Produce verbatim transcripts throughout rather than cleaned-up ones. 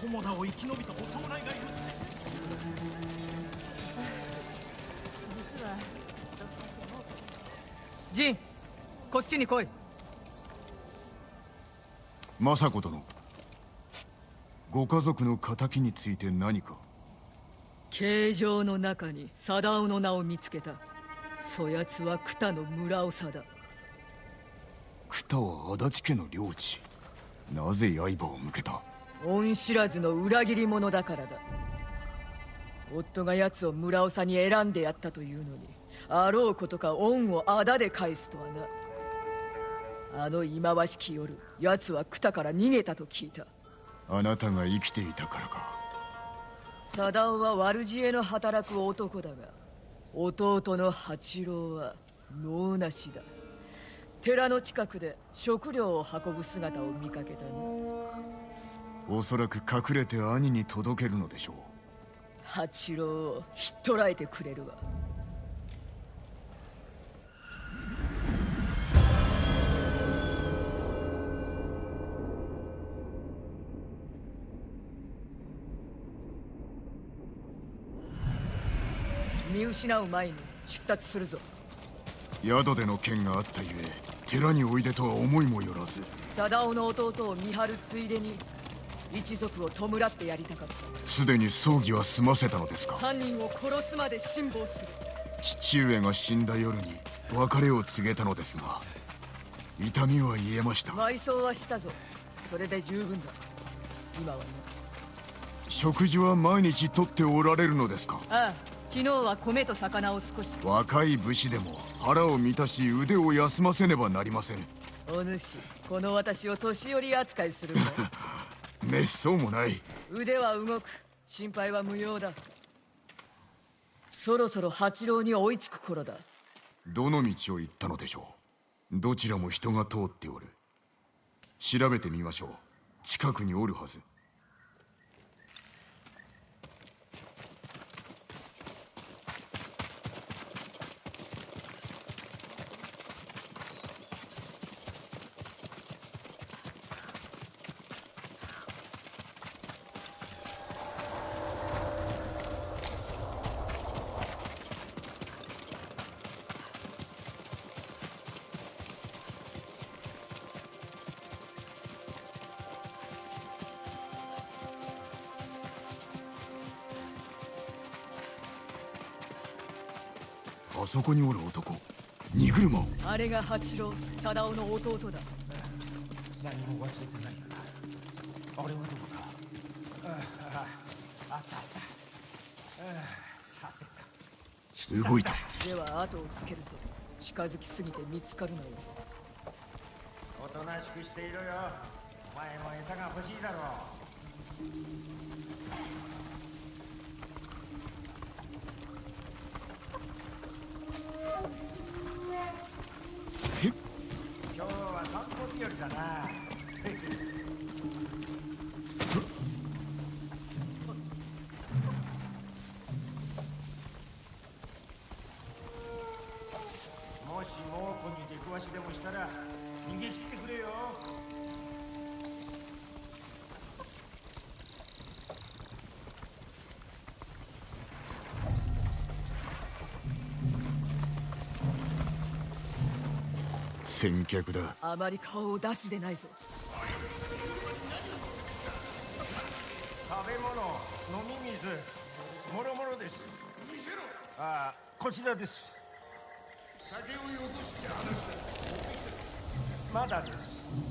友田を生き延びたお侍がいるって。 実は一つだけ思うこと。 ジン、こっちに来い。 政子殿、ご家族の仇について何か？ 形状の中に貞夫の名を見つけた。そやつは九田の村長だ。 九田は足立家の領地。なぜ刃を向けた？ 恩知らずの裏切り者だからだ。夫が奴を村長に選んでやったというのに、あろうことか恩を仇で返すとはな。あの忌まわしき夜、奴は九田から逃げたと聞いた。 あなたが生きていたからか。 貞夫は悪知恵の働く男だが、弟の八郎は能なしだ。寺の近くで食料を運ぶ姿を見かけたな。 おそらく隠れて兄に届けるのでしょう。 八郎をひっ捕らえてくれるわ。見失う前に出立するぞ。 宿での件があったゆえ、寺においでとは思いもよらず。 貞夫の弟を見張るついでに一族を弔ってやりたかった。 すでに葬儀は済ませたのですか？ 犯人を殺すまで辛抱する。 父上が死んだ夜に別れを告げたのですが、痛みは癒えました。 埋葬はしたぞ。それで十分だ。今はね。 食事は毎日とっておられるのですか？ ああ、昨日は米と魚を少し。 若い武士でも腹を満たし腕を休ませねばなりません。 お主、この私を年寄り扱いするか。 めっそうもない。 腕は動く。心配は無用だ。そろそろ八郎に追いつく頃だ。 どの道を行ったのでしょう？どちらも人が通っておる。調べてみましょう。近くにおるはず。あそこにおる男、荷車を。 あれが八郎、貞夫の弟だ。 何も忘れてないよな。俺はどこか。ああ、あったあった。さて動いた。 では後をつけると近づきすぎて見つかるのよ。 おとなしくしていろよ。お前も餌が欲しいだろう。今日は散歩日和だな。もし猛虎に出くわしでもしたら逃げ切ってくれよ。 先客だ。 あまり顔を出すでないぞ。 食べ物、飲み水、もろもろです。見せろ。ああ、こちらです。酒をよこして話だ。まだです。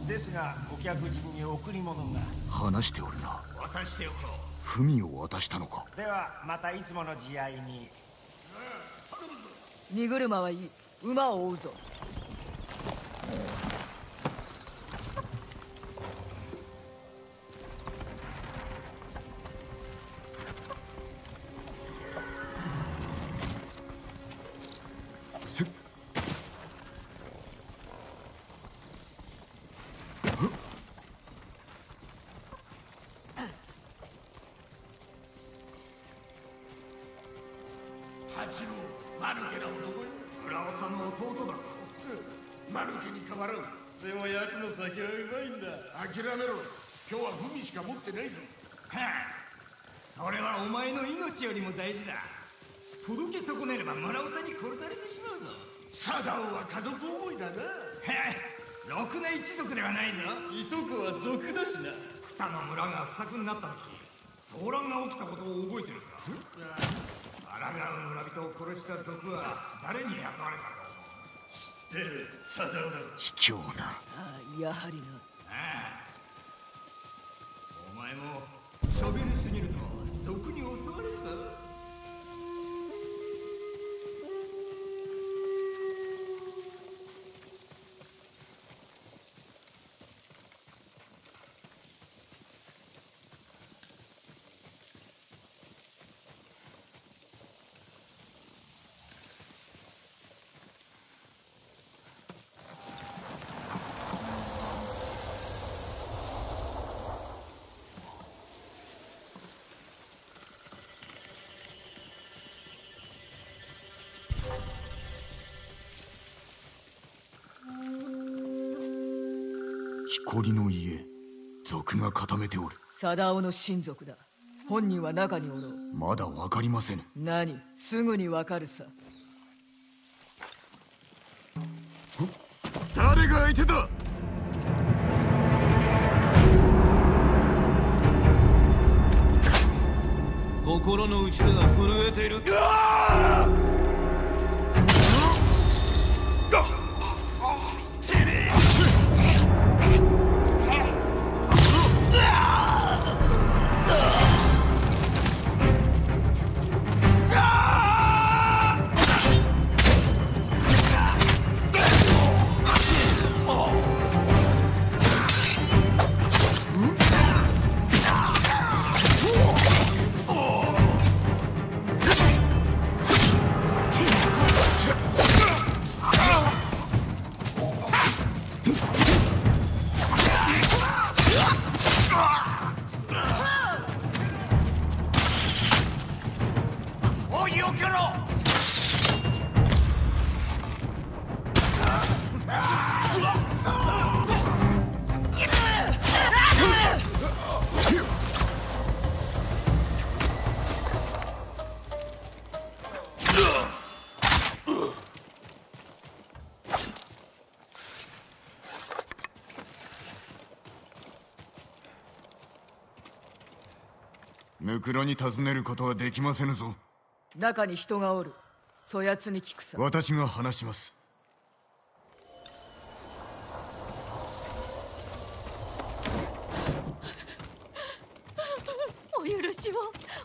ですが、お客人に贈り物が。 話しておるな。 渡しておこう。 文を渡したのか。 では、またいつもの慈愛に。 荷車はいい。馬を追うぞ。 せっ八郎、マヌケな男よ。村尾さんの弟だ。マヌケに変わらん。 でも奴の酒はうまいんだ。 諦めろ。今日は文しか持ってないぞ。 それはお前の命よりも大事だ。届け損ねれば村長に殺されてしまうぞ。 サダオは家族思いだな。 ろくな一族ではないぞ。 いとこは族だしな。 二の村が不作になった時、騒乱が起きたことを覚えてるか？抗う村人を殺した族は誰に雇われたか？ 知ってる、サダオだ。 卑怯な。 ああ、やはりな。 ああ、お前も喋りすぎると族に襲われるぞ。 木こりの家、族が固めておる。 貞夫の親族だ。本人は中におろう。 まだわかりませぬ。 何、すぐにわかるさ。 誰が相手だ。 心の内でが震えている。うわー！ ムクロに尋ねることはできませぬぞ。 中に人がおる。そやつに聞くさ。 私が話します。 お許しを。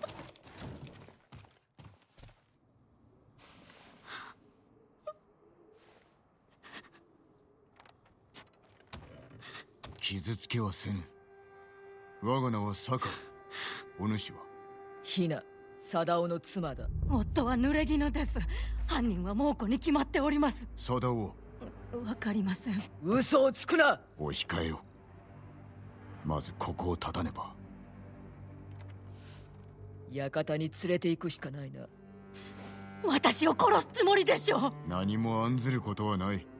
傷つけはせぬ。我が名は坂。お主はひな、貞夫の妻だ。 夫は濡れ衣です。犯人は猛虎に決まっております。 貞夫。 わかりません。 嘘をつくな。 お控えよ。まずここを立たねば。 館に連れて行くしかないな。 私を殺すつもりでしょう。 何も案ずることはない。